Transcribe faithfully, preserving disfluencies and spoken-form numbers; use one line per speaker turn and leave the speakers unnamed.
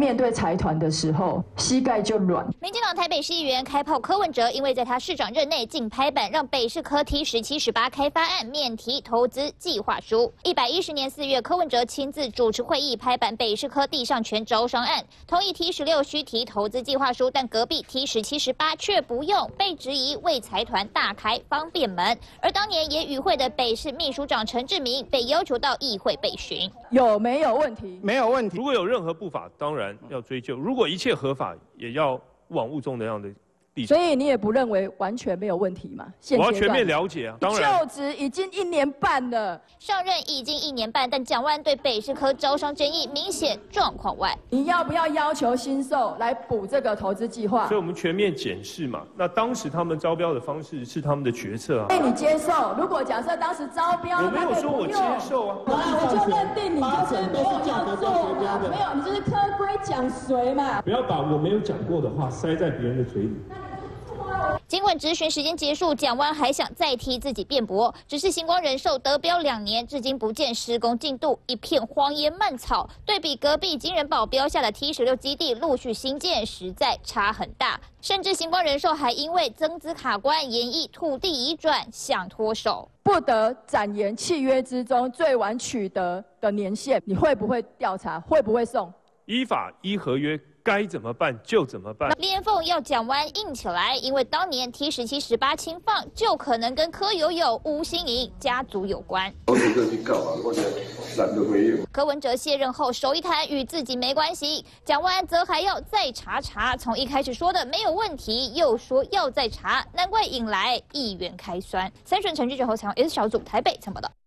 面对财团的时候，膝盖就软。
民进党台北市议员开炮柯文哲，因为在他市长任内竞拍板，让北市科提十七十八开发案面提投资计划书。一百一十年四月，柯文哲亲自主持会议拍板北市科地上权招商案，同意提十六需提投资计划书，但隔壁提十七十八却不用，被质疑为财团大开方便门。而当年也与会的北市秘书长陈志明被要求到议会备询，
有没有问题？
没有问题。
如果有任何不法，当然要追究；如果一切合法，也要勿往勿重的样的。
所以你也不认为完全没有问题吗？
我要全面了解啊，当然。
就职已经一年半了，
上任已经一年半，但蒋万安对北市科招商争议明显状况外。
你要不要要求新售来补这个投资计划？
所以我们全面检视嘛。那当时他们招标的方式是他们的决策啊。
被你接受？如果假设当时招标，
我没有说我接受啊，
我就认定你就是没有要做嘛，没有，你就是科规讲随嘛。
不要把我没有讲过的话塞在别人的嘴里。
尽管质询时间结束，蒋万还想再替自己辩驳，只是星光人寿得标两年，至今不见施工进度，一片荒野蔓草。对比隔壁金人保标下的 T 十六基地陆续兴建，实在差很大。甚至星光人寿还因为增资卡关，研议土地移转，想脱手，
不得展延契约之中最晚取得的年限。你会不会调查？会不会送？
依法依合约。 该怎么办就怎么办。
连凤要蒋万硬起来，因为当年 T 十七十八轻放，就可能跟柯友友、吴欣盈家族有关。柯文哲卸任后首一谈与自己没关系，蒋万安则还要再查查。从一开始说的没有问题，又说要再查，难怪引来议员开酸。三顺陈志全后采访 S 小组台北采访报道。